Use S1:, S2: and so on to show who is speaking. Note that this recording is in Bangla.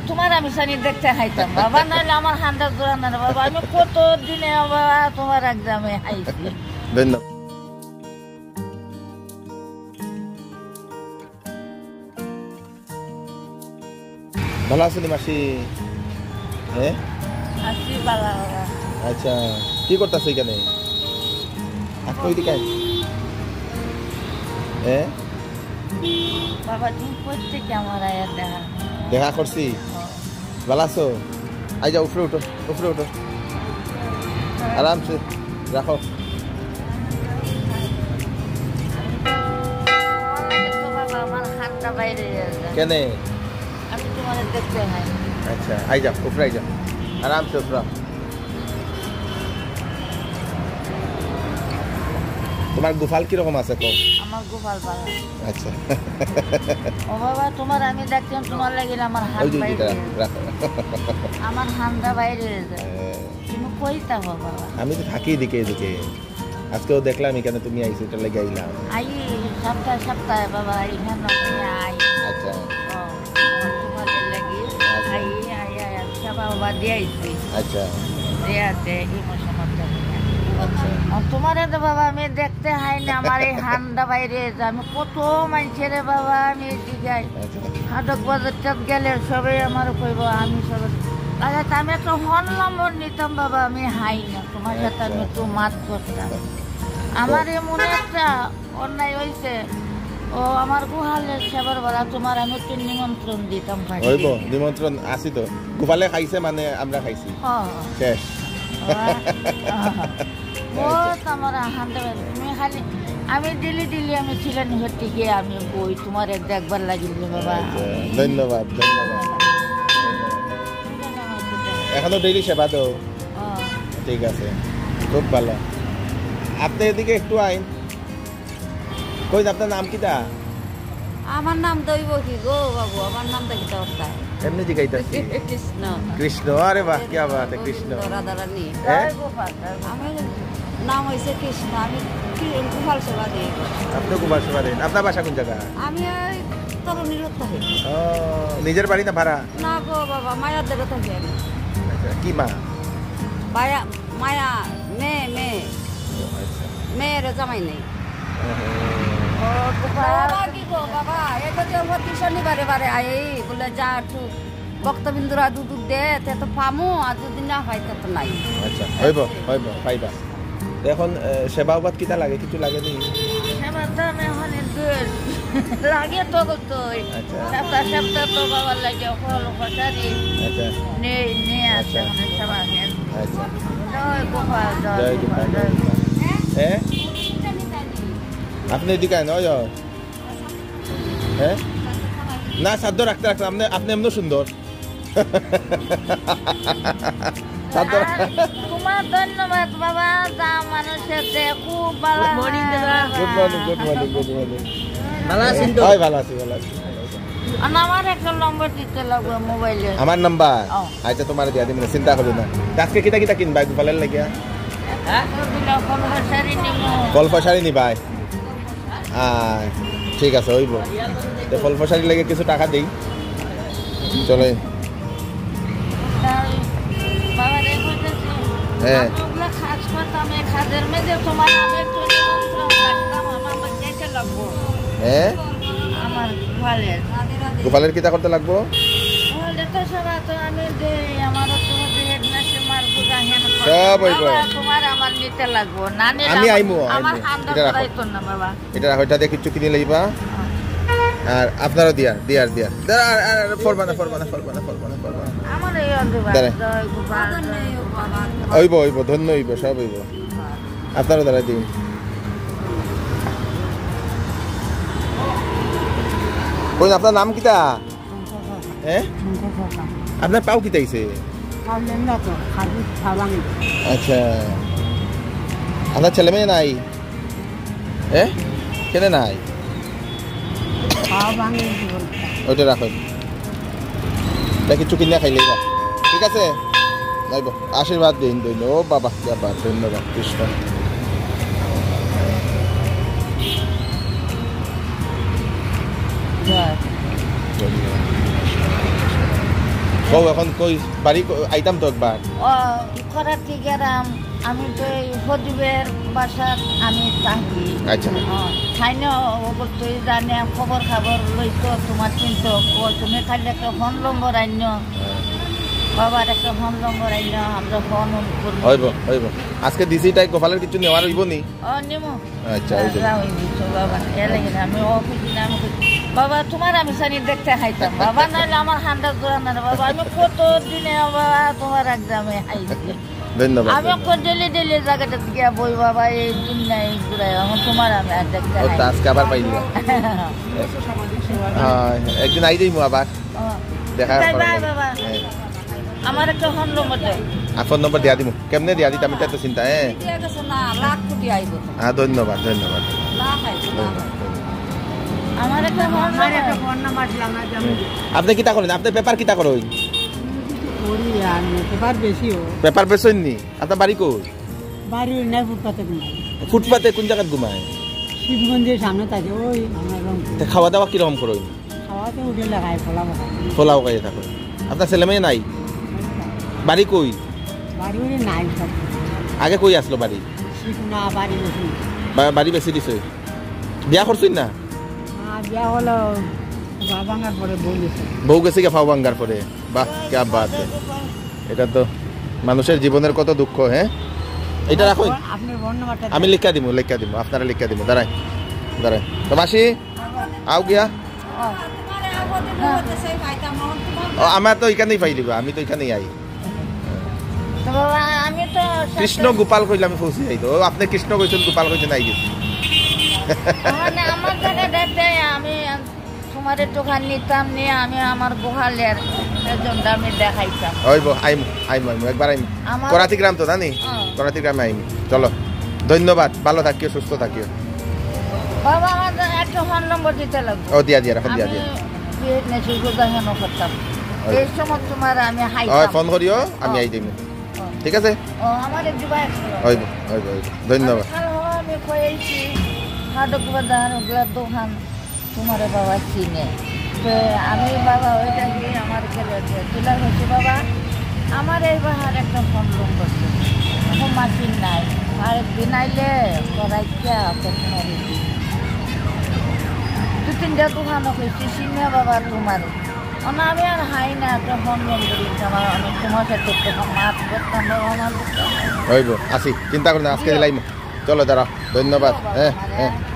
S1: তোমার আমি জানি দেখতে খাইতাম বাবা, নাহলে আমার হান্ডা জোড়া না বাবা। আমি কত দিনে বাবা তোমার একজামে খাইছি।
S2: ধন্যবাদ। ভালো আছেন মাসি? হ্যাঁ
S1: আছি বাবা।
S2: আচ্ছা, কি করতেছে এখানে? হ্যাঁ
S1: বাবা তুমি প্রত্যেকে আমার আয়া
S2: দেখা করছি। ভালো আছো? আই যাও, উপরে উঠো, উপরে উঠো, আরামসে রাখো।
S1: আমার হাতটা বাইরে
S2: কেন?
S1: আমি তোমার দেখতে হয়।
S2: আচ্ছা, আই যাও, উপরে আই যাও, আরামসে উপরে। তোমার গোপাল কিরকম আছে কম?
S1: আমার গোপাল ভালো।
S2: আচ্ছা
S1: ও বাবা তোমার আমি দেখতাম, তোমার লাগিলে আমার হাত বাইরে, আমার হাতটা বাইরে যায়। তুমি কই থাকো বাবা?
S2: আমি তো থাকি এদিকে এদিকে। আজকেও দেখলাম এখানে তুমি আইছো, এটা লেগে আইলাম।
S1: আই সপ্তাহে সপ্তাহে বাবা এখানে তুমি আই।
S2: আচ্ছা
S1: তোমার লাগি আই আই আই সবা বাবা দিয়েছি।
S2: আচ্ছা
S1: দেয়াতে ইমোশনটা।
S2: আচ্ছা
S1: তোমারে তো বাবা আমি দেখতে হাই না, আমার এই হান্ডা বাইরে আমি কত মানুষের বাবা আমি জিগাই হাটক বাজারটাত গেলে সবাই আমার কইব, আমি সবাই আচ্ছা আমি একটা হন নম্বর নিতাম বাবা, আমি হাই না তোমার সাথে আমি একটু মাত করতাম। আমার মনে একটা অন্যায় হয়েছে, ও আমার গোহালের সেবার বেলা তোমার আমি একটু নিমন্ত্রণ দিতাম।
S2: নিমন্ত্রণ আসি তো, গোপালে খাইছে মানে আমরা খাইছি শেষ।
S1: আমার হান্ডা তুমি খালি আমি দিলি দিলি আমি ছিলেন হতে গিয়ে আমি বই তোমার দেখবার লাগিল বাবা।
S2: ধন্যবাদ ধন্যবাদ। এখনো ডেইলি সেবা দাও? ঠিক আছে, খুব ভালো। আপনি এদিকে একটু আইন। কই আপনার নাম কিটা?
S3: আমার নাম দইব কি গো বাবু, আমার নাম তো কিটা অর্থাৎ
S2: এমনি জিগাইতাছি।
S3: কৃষ্ণ।
S2: কৃষ্ণ, আরে বাহ কি বাত, কৃষ্ণ।
S3: রাধারানী।
S1: আমার
S3: নাম হইছে কৃষ্ণ, আমি গোপাল সেবা দিই।
S2: আপনি গোপাল সেবা দেন? আপনার বাসা কোন জায়গা?
S3: আমি ওই তরুণীর থাকি।
S2: ও, নিজের বাড়ি না ভাড়া?
S3: না গো বাবা, মায়ার দেবে থাকি আমি।
S2: আচ্ছা, কি মা?
S3: মায়া মেয়ে মেয়ের জামাই নেই। কি গো বাবা, এটা তো প্রতি শনিবারে বারে আই বলে যা একটু বক্তবিন্দুরা দুধ দে তো পামু, আর দুদিন না হয় তো নাই।
S2: আচ্ছা, হইব হইব পাইবা। এখন সেবাবাদ কিটা লাগে? কিছু লাগে নি?
S1: লাগে তো সপ্তাহ সপ্তাহ তো বাবার লাগে ফল ফসারি নিয়ে আসে সেবা।
S2: আচ্ছা,
S1: জয় গোপাল জয় গোপাল জয় গোপাল।
S2: হ্যাঁ আপনি এদিকে আয় নয়। হ্যাঁ না, সাধ্য রাখতে রাখতে আপনি আপনি এমন সুন্দর।
S1: তোমার ধন্যবাদ বাবা, যা মানুষের খুব ভালো।
S2: Good morning good morning good morning. ভালো আছেন তো? ভালো আছি ভালো আছি।
S1: আমার একটা নম্বর দিতে লাগবে মোবাইলে।
S2: আমার নাম্বার? আচ্ছা তোমার দিয়া দিন, চিন্তা করো না। আজকে কিটা কিটা কিনবা গোপালের লাগিয়া? ফল ফসারি নিবাই? ঠিক আছে হইব। ফল ফসারি লাগে কিছু টাকা দেই, চলে। হ্যাঁ হ্যাঁ গোপালের কিতা করতে লাগবো? সব হইব। আমি আইমু, এটা হইটা দিয়ে কিছু কিনে লইবা। আর আপনারও দিয়া দিয়ার দিয়ার ফরবানা ফরবানা ফরবানা ফরবানা ফরবানা হইব হইব, ধন্য হইব, সব হইব। আপনারও দ্বারা দিন। কই আপনার নাম কিটা? হ্যাঁ আপনার পাও কিটা আইছে? আচ্ছা, আপনার ছেলে মেয়ে নাই? হ্যাঁ কেন নাই? ওইটা রাখুন, কিছু কিনে খাইলেই না। ঠিক আছে, আশীর্বাদ দিন দিন। ও বাবা ধন্যবাদ কৃষ্ণ। বউ এখন কই বাড়ি আইতাম তো একবার
S1: ও করাতি গেলাম আমি তো এই হজুবের বাসাত আমি থাকি
S2: আচ্ছা
S1: খাইন অবশ্যই জানে খবর খাবার লইতো তোমার চিন্তা তুমি খালি একটা ফোন নম্বর আইন বাবার একটা ফোন নম্বর আইন আমরা ফোন করবো
S2: হইব আজকে দিছি তাই গোপালের কিছু নেওয়ার হইব নি
S1: ও নিমো
S2: আচ্ছা
S1: বাবা এ লাগে আমি অফিস আমি বাবা তোমার আমি সানি দেখতে খাইতাম বাবা নাহলে আমার হান্ডা জোড়া না বাবা আমি কত দিনে বাবা তোমার একদমে খাইছি
S2: ধন্যবাদ
S1: আমি ডেলি ডেলি জায়গাটা গিয়া বই বাবা এই দিন নাই ঘুরাই আমার তোমার আমি আর দেখতে
S2: আজকে আবার পাইলি একদিন আই যাইমু আবার দেখা
S1: বাবা আমার একটা ফোন নম্বর দেয়
S2: ফোন নম্বর দিয়া দিমু কেমনে দিয়া দিতাম এটা তো চিন্তা হ্যাঁ ধন্যবাদ
S1: আমার একটা ফোন নাম্বার
S2: আপনি কিতা করেন আপনি পেপার কিতা করেন পেপার বেচেন নি আপনার বাড়ি কই
S4: বাড়ি নাই ফুটপাতে ঘুমাই
S2: ফুটপাতে কোন জায়গায় ঘুমায়
S4: শিবগঞ্জের সামনে থাকে ওই আমরা
S2: খাওয়া দাওয়া কিরকম করেন
S4: খাওয়াতে উঠে খাই
S2: পোলাও খাইয়ে থাকেন আপনার ছেলে মেয়ে নাই বাড়ি কই
S4: বাড়ি নাই সব
S2: আগে কই আসলো বাড়ি
S4: শিখনা বাড়ি বেশি
S2: বাড়ি বেশি দিছে বিয়া করছেন না
S4: বিয়া হলো বাবাঙ্গার পরে বলেছে
S2: বউ গেছে কে ফাও ভাঙ্গার পরে বাহ ক্যা বাত এটা তো মানুষের জীবনের কত দুঃখ হ্যাঁ এটা রাখুন
S4: আপনার ফোন নাম্বারটা
S2: আমি লিখা দিব আপনারা লিখা দিব দাঁড়াই তো মাসি আও গিয়া আমার তো এখানেই পাইলি আমি তো এখানেই আই
S1: আমি তো
S2: কৃষ্ণ গোপাল কইলে আমি পৌঁছে যাই তো আপনি কৃষ্ণ কইছেন গোপাল কইছেন আই গেছি
S1: মানে আমার জায়গা দেখতে আমি তোমার দোকান নিতাম নিয়ে আমি আমার গোহালের জন্য আমি দেখাইতাম
S2: আইম একবার আইম করাতি গ্রাম তো জানি করাতি গ্রামে আইম চলো ধন্যবাদ ভালো থাকিও সুস্থ থাকিও
S1: বাবা আমার একটা ফোন নম্বর দিতে লাগবে
S2: ও দিয়া রাখুন দিয়া
S1: করতাম এই সময় তোমার আমি
S2: ফোন করিও আমি আই দিম ঠিক আছে
S1: আমার
S2: ধন্যবাদ
S1: আমি কয়েছি হাটক বাজার ওগুলা দোকান তোমার বাবা চিনে তো আমি বাবা ওইটা গিয়ে আমার তুলা হয়েছে বাবা আমার এই বাহার একটা ফোন নম্বর এখন মাসিন নাই আরেকদিন আইলে করাইয়া দু তিনটা দোকান হয়েছে চিনে বাবা তোমার আমি আর হাই না একটা ফোন নম্বর আমার অনেক তোমার সাথে মাছ করতাম আমার
S2: আসি চিন্তা করেন আজকে দিলাইম চলো দাঁড়া ধন্যবাদ হ্যাঁ